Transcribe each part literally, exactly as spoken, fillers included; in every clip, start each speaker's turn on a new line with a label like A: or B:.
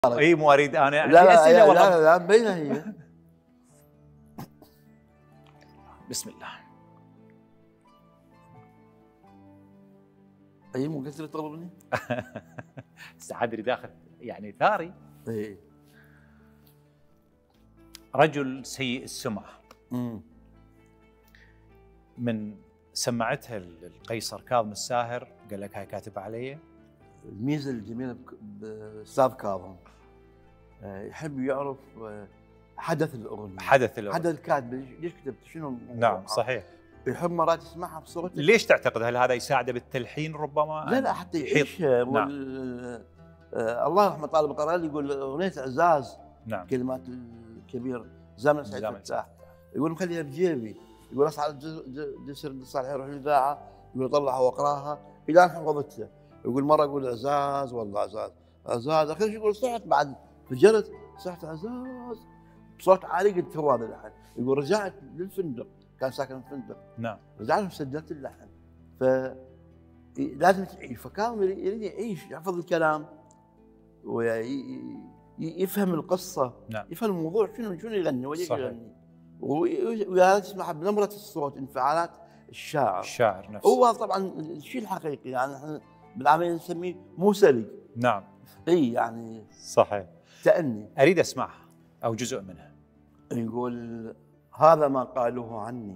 A: اي مو اريد انا
B: لا
A: عندي
B: لا
A: اسئله
B: لا
A: والله.
B: لا لا مبينه هي.
A: بسم الله.
B: اي مو قلت لي تطلبني؟
A: سعد اريد اخذ يعني ثاري.
B: اي.
A: رجل سيء السمعه.
B: امم
A: من سمعتها القيصر كاظم الساهر قال لك هاي كاتب علي.
B: الميزه الجميله باستاذ كاظم يحب يعرف حدث الاغنيه،
A: حدث الاغنيه،
B: حدث الكاتب ليش كتبت شنو.
A: نعم صحيح.
B: يحب مرات يسمعها بصوت.
A: ليش تعتقد هل هذا يساعده بالتلحين ربما؟
B: لا لا حتى يعيشها.
A: نعم.
B: آه الله يرحمه طالب القرالي يقول اغنيه اعزاز.
A: نعم.
B: كلمات الكبير زامل سعيد فتاح يقول مخليها بجيبي، يقول اصعد جسر الصالح يروح الاذاعه يقول اطلعها واقراها الى ان حفظتها. يقول مره اقول اعزاز والله اعزاز اعزاز اخر شيء يقول صحت بعد فجرت صحت اعزاز بصوت عالي قلت هو هذا اللحن. يقول رجعت للفندق كان ساكن في الفندق.
A: نعم.
B: رجعت وسجلت اللحن. ف لازم تعيش. فكان يريد يعيش يحفظ الكلام ويفهم القصه.
A: نعم.
B: يفهم الموضوع شنو شنو يغني وليش يغني. ويا تسمع بنبره الصوت انفعالات الشاعر.
A: الشاعر نفسه.
B: هو طبعا الشيء الحقيقي يعني احنا بالعاميه نسميه موسلي.
A: نعم.
B: اي يعني
A: صحيح.
B: تأني.
A: اريد اسمعها او جزء منها.
B: يقول هذا ما قالوه عني،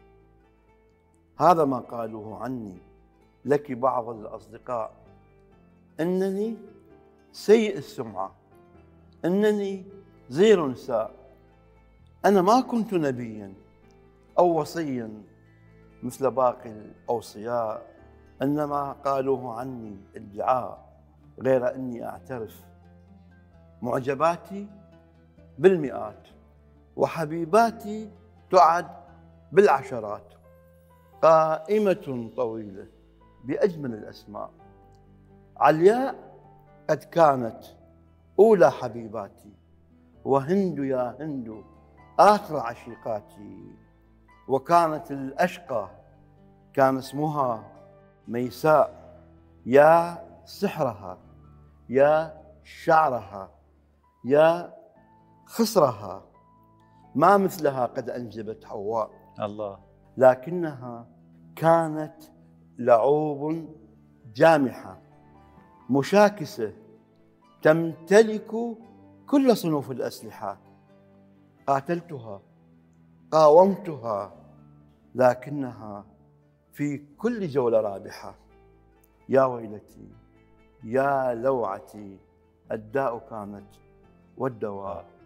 B: هذا ما قالوه عني لك بعض الأصدقاء، إنني سيء السمعة، إنني زير نساء، أنا ما كنت نبيا أو وصيا مثل باقي الأوصياء، إنما قالوه عني ادعاء غير أني أعترف. معجباتي بالمئات وحبيباتي تعد بالعشرات، قائمة طويلة بأجمل الأسماء، علياء قد كانت أولى حبيباتي، وهند يا هند آخر عشيقاتي، وكانت الأشقى كان اسمها ميساء، يا سحرها يا شعرها يا خصرها، ما مثلها قد أنجبت حواء.
A: الله.
B: لكنها كانت لعوب جامحة مشاكسة تمتلك كل صنوف الأسلحة، قاتلتها قاومتها لكنها في كل جولة رابحة. يا ويلتي يا لوعتي الداء كانت والدواء